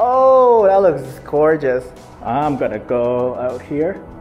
Oh, that looks gorgeous. I'm gonna go out here